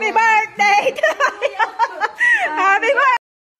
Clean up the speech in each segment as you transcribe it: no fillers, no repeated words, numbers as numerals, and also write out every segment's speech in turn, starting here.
Happy birthday to you. Happy birthday.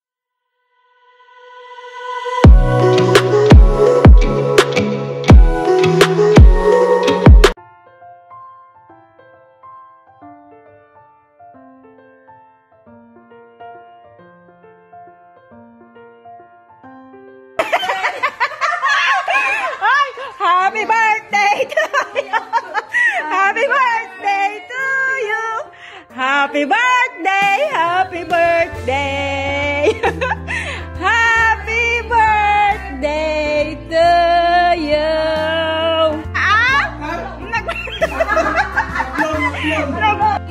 Happy birthday to you. Happy birthday to you. Happy birthday, happy birthday. Happy birthday to you. Ah!